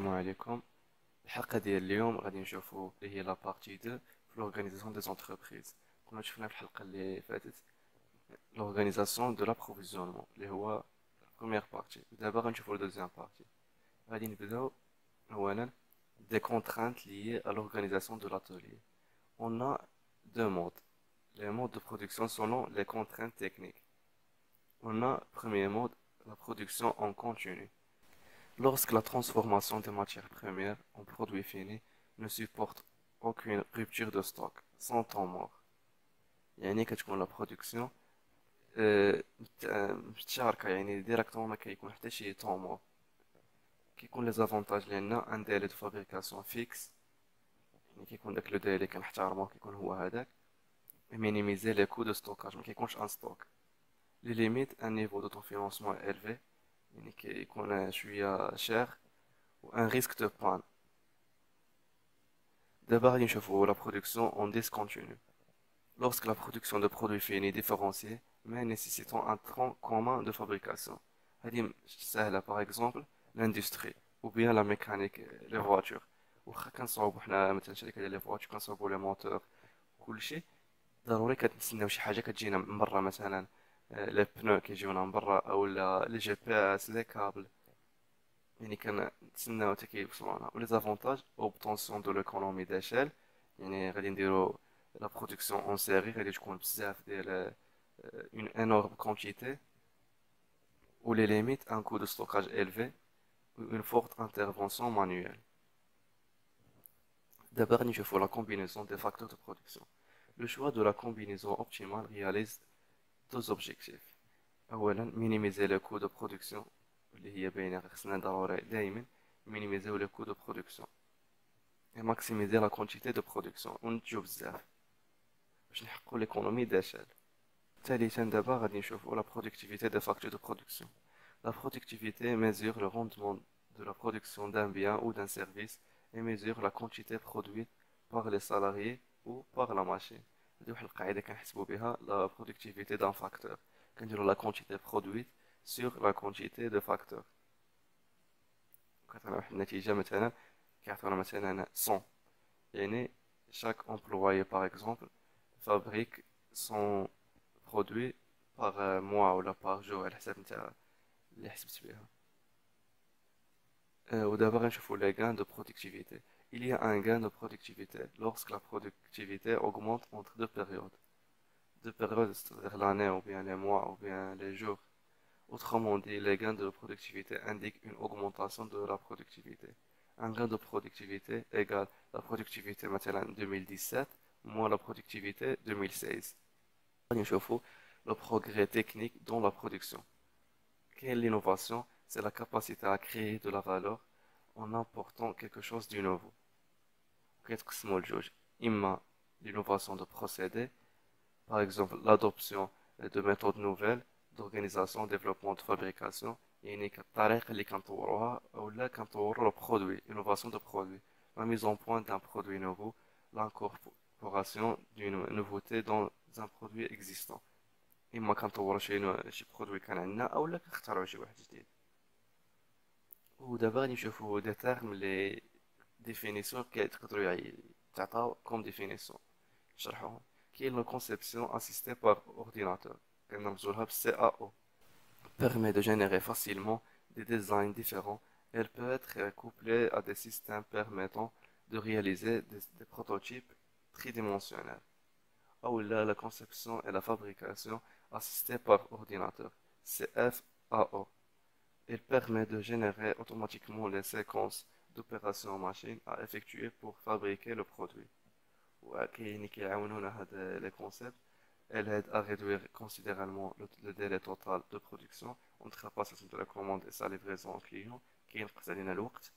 السلام عليكم. الحلقة ديال اليوم غادي نشوفو اللي هي لا بارتي 2 في لورغانيزاسيون دي زونتربريز. كنا شفنا في الحلقة اللي فاتت لورغانيزاسيون دو لابروفيزيونمون اللي هو بروميير بارتي. دابا غنشوفو دوزيام بارتي. غادي نبداو اولا des contraintes liées à l'organisation de l'atelier. On a deux modes. Les modes de production selon les contraintes techniques. On a premier mode, la production en continu. Lorsque la transformation des matières premières en produits finis ne supporte aucune rupture de stock, sans temps mort. يعني كتكون لا برودكسيون متشاركة، يعني ديريكتومون ما كيكون حتى شي طون مور. كيكون لي زافونتاج لأن ان ديلي دو فابريكاسيون فيكس، يعني كيكون داك لو ديلي كنحتارمو كيكون هو هداك. مينيميزي لي كو دو ستوكاج، ما كيكونش ان ستوك. لي ليميت ان نيفو دوتو فينونسمون إلفي، يعني كيكون شوية شاغ، و ان ريسك دو بان. D'abord, غادي نشوفو la production en discontinu. Lorsque la production de produits finis différenciés, mais nécessitant un tronc commun de fabrication. هذه سهلة، par exemple l'industrie ou bien la mécanique, les voitures. واخا كنصاوبو حنا مثلا شركة ديال لي فواتور كنصاوبو لي موتور كلشي، ضروري كتسناو شي حاجة كتجينا من برا، مثلا لي بنو كيجيونا من برا، اولا لي جي بي اس، لي كابل، يعني كنتسناو حتى كيوصلونا. و لي زافونتاج اوبتونسيون دو ليكونومي ديشيل، يعني غادي نديرو لا برودكسيون اون سيري، غادي تكون بزاف ديال اون انورم كونتيتي. و لي ليميت ان كو دو ستوكاج élevé و اون فورت انترفونسيون مانويل. دابا غادي نشوفو لا كومبينيزون دي فاكتور دو برودكسيون. لو شوا دو لا كومبينيزون اوبتيمال réalise deux objectifs. اولا مينيميزي لو كو دو برودكسيون، اللي هي باينه خصنا ضروري دائما مينيميزيو لو كو دو برودكسيون et maximiser la quantité de production ونتجو بزاف باش نحققوا l'économie d'échelle. ثالثا دابا غادي نشوفوا la productivité des facteurs de production. La productivité mesure le rendement de la production d'un bien ou d'un service et mesure la quantité produite par les salariés ou par la machine. هذه واحد القاعدة كنحسبوا بها la productivité d'un facteur. كنديروا la quantité produite sur la quantité de facteurs. كتعطينا واحد النتيجة، مثلا كيعطيونا مثلا 100، يعني chaque employé par exemple fabrique son produit par mois ou par jour على حسب نتا اللي حسبت بها. ودابا غنشوفو les gains de productivité. Il y a un gain de productivité lorsque la productivité augmente entre deux périodes. Deux périodes, c'est-à-dire l'année ou bien les mois ou bien les jours. Autrement dit, les gains de productivité indiquent une augmentation de la productivité. Un gain de productivité égale la productivité مثلا 2017 moins la productivité 2016. غادي نشوفو le progrès technique dans la production. Quelle est l'innovation? C'est la capacité à créer de la valeur en apportant quelque chose de nouveau. كيتقسموا لجوج: إما l'innovation de procédé, par exemple l'adoption de méthodes nouvelles d'organisation, développement de fabrication، يعني كالطريقة اللي كنطوروها أولا كنطورو le produit, innovation de produit. La mise en point d'un produit nouveau, l'incorporation d'une nouveauté dans un produit existant. إما كنطورو شي برودوي كان عندنا أولا كنخترعو شي واحد جديد. ودابا غادي نشوفو دي تيرم لي ديفينيسيون كيقدروا يتعطاو كوم ديفينيسيون نشرحوهم. كاين لا كونسيبسيون اسيستي بار اورديناتور، كنرمزولها بالسي ا او. permet de générer facilement des designs différents. Elle peut être couplée à des systèmes permettant de réaliser des prototypes tridimensionnels. Ou là, la conception et la fabrication assistée par ordinateur, CFAO. Il permet de générer automatiquement les séquences d'opérations machine à effectuer pour fabriquer le produit. وكاين كيعاونونا هاد لي كونسيبت. Elle aide à réduire considérablement le délai total de production entre la passation de la commande et sa livraison au client. كينقص علينا الوقت،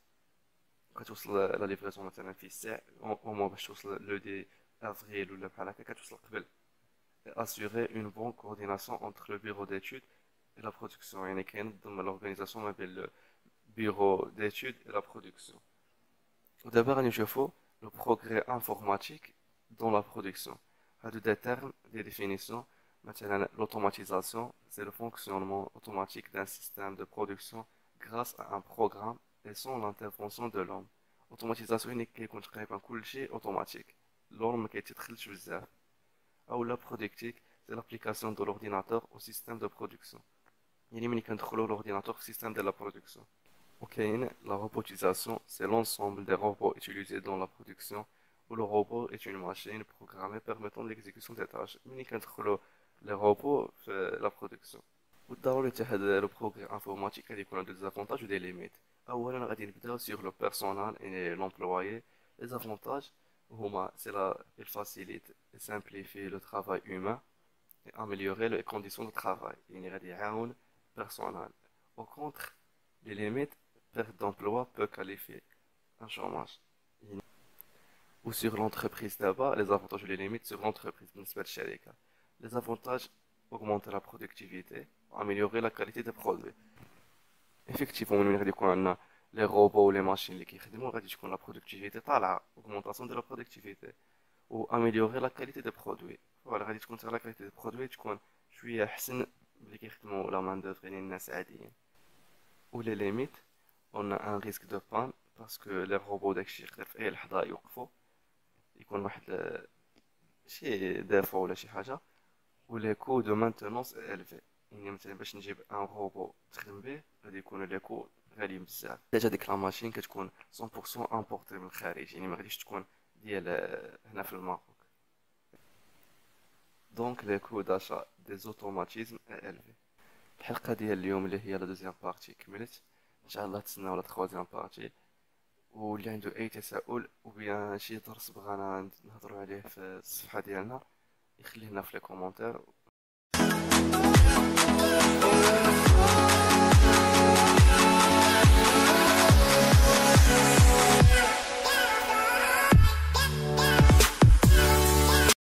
كتوصل لا ليفريزون مثلا في الساعة او موا باش توصل لو دي افريل ولا بحال هكا كتوصل قبل. assurer une bonne coordination entre le bureau d'études et la production، يعني كينظم l'organisation ما بين le bureau d'études et la production. ودابا غادي نشوفو le progrès informatique dans la production. هادو des termes, des définitions. مثلا l'automatisation, c'est le fonctionnement automatique d'un système de production grâce à un programme et sans l'intervention de l'homme. automatisation يعني كيكون تقريبا كلشي اوتوماتيك. l'homme ما كيتدخلش بزاف. او لا برودكتيك c'est l'application de l'ordinateur au système de production. يعني ملي كندخلو l'ordinateur في système de la production. وكاين la robotisation, c'est l'ensemble des robots utilisés dans la production où le robot est une machine programmée permettant l'exécution des tâches. ملي كندخلو les robots في la production. والضروري حتى هذا لو بروغرام انفورماتيك غادي يكون عنده دي زافونتاج ودي ليميت. اولا غادي نبداو sur le personnel et l'employé. les avantages هما c'est la il facilite et simplifie le travail humain et améliorer les conditions de travail. يعني غادي يعاون personnel. au contre les limites perte d'emploi peut qualifier un chômage. ou sur l'entreprise d'abord les avantages et les limites sur l'entreprise بالنسبة للشركة. les avantages augmenter la productivité améliorer la qualité des produits. effectivement من غادي يكون عندنا لي روبو ولي ماشين اللي كيخدموا غادي تكون لا برودكتيفيتي طالعه اوغمونطاسيون دو لا برودكتيفيتي و اميليوري لا كاليتي دي برودوي. فوالا غادي تكون حتى لا كاليتي دي برودوي تكون شويه احسن ملي كيخدموا لا مان دوف يعني الناس عاديين. و لي ليميت on a un risque de panne parce que les robots داكشي يقدر في اي لحظه يوقفوا يكون واحد شي ديفو ولا شي حاجه. و لي كو دو مانتونونس élevés يعني مثلا باش نجيب ان روبو تخدم به غادي يكونوا لي كو غاليين بزاف. ديجا ديك لا ماشين كتكون 100% امبورتي من الخارج يعني ما غاديش تكون ديال هنا في الماروك. دونك لي كو داشا دي زوتوماتيزم élevés. الحلقه ديال اليوم اللي هي لا دوزيام بارتي كملت. ان شاء الله تسناو لا تخوازيام بارتي. واللي عنده اي تساؤل وبيان شي درس بغانا نهضروا عليه في الصفحه ديالنا يخليه لنا في لي كومونتير.